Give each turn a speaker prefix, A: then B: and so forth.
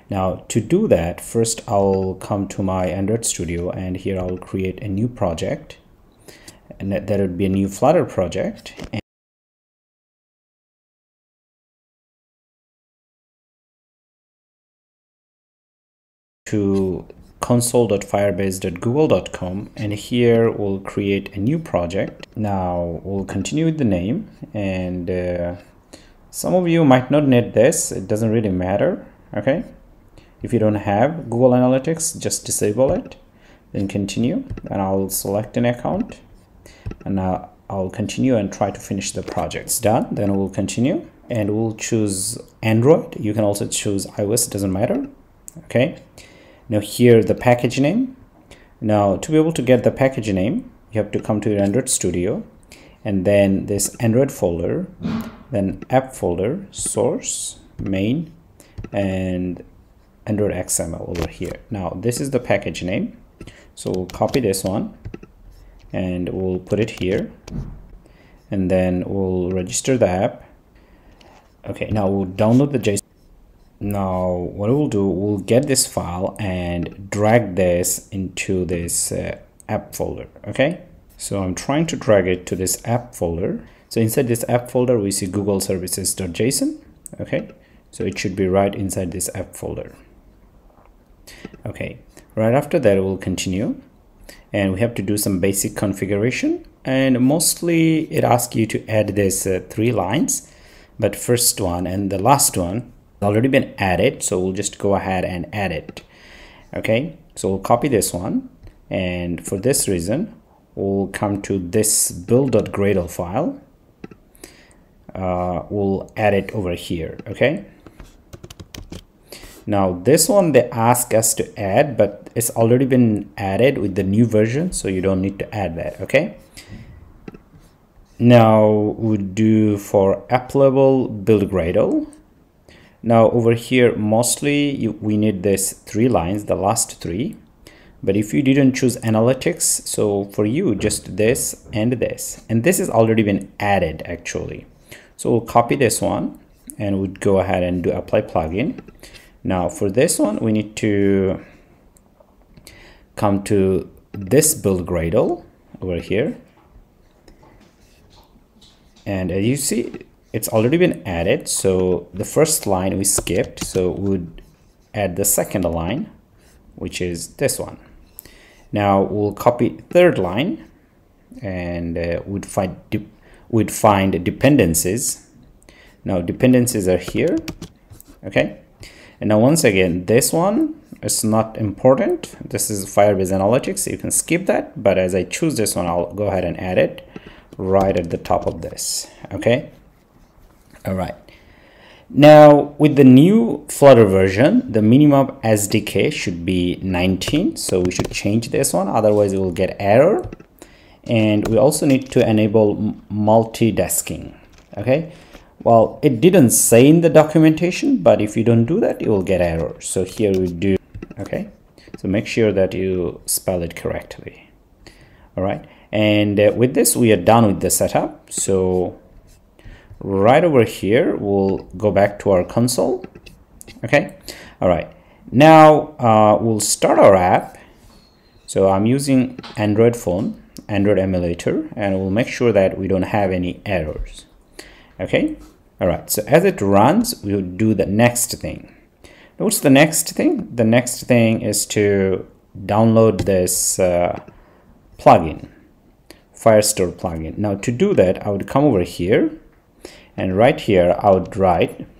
A: Now to do that, first I'll come to my Android Studio, and here I'll create a new project, and that would be a new Flutter project. And to console.firebase.google.com, and here we'll create a new project. Now we'll continue with the name, and some of you might not need this. It doesn't really matter. Okay, if you don't have Google Analytics, just disable it, then continue, and I'll select an account, and now I'll continue and try to finish the project. It's done. Then we'll continue, and we'll choose Android. You can also choose iOS, it doesn't matter. Okay, now here the package name. Now to be able to get the package name, you have to come to your Android Studio, and then this Android folder, then app folder, source, main, and Android XML over here. Now this is the package name, so we'll copy this one and we'll put it here, and then we'll register the app. Okay, now we'll download the JSON. Now what we'll do, we'll get this file and drag this into this app folder. Okay, so I'm trying to drag it to this app folder. So inside this app folder we see Google services.json. Okay, so it should be right inside this app folder. Okay, right after that we'll continue, and we have to do some basic configuration, and mostly it asks you to add this 3 lines, but first one and the last one already been added, so we'll just go ahead and add it. Okay, so we'll copy this one, and for this reason we'll come to this build.gradle file. We'll add it over here. Okay, now this one they ask us to add, but it's already been added with the new version, so you don't need to add that. Okay, now we'll do for app level build Gradle. Now over here mostly we need this 3 lines, the last 3, but if you didn't choose analytics, so for you just this and this, and this is already been added actually. So we'll copy this one and we'd go ahead and do apply plugin. Now for this one we need to come to this build Gradle over here, and as you see it's already been added, so the first line we skipped, so we would add the second line, which is this one. Now we'll copy third line, and we'd find dependencies. Now dependencies are here. Okay, and now once again this one is not important. This is Firebase Analytics, you can skip that, but as I choose this one I'll go ahead and add it right at the top of this. Okay, all right, now with the new Flutter version the minimum SDK should be 19, so we should change this one, otherwise it will get error. And we also need to enable multitasking. Okay, well it didn't say in the documentation, but if you don't do that you will get error, so here we do. Okay, so make sure that you spell it correctly. All right, and with this we are done with the setup. So right over here we'll go back to our console. Okay, all right, now we'll start our app. So I'm using Android phone, Android emulator, and we'll make sure that we don't have any errors. Okay, all right, so as it runs we'll do the next thing. What's the next thing? The next thing is to download this plugin, Firestore plugin. Now to do that I would come over here, and right here I would write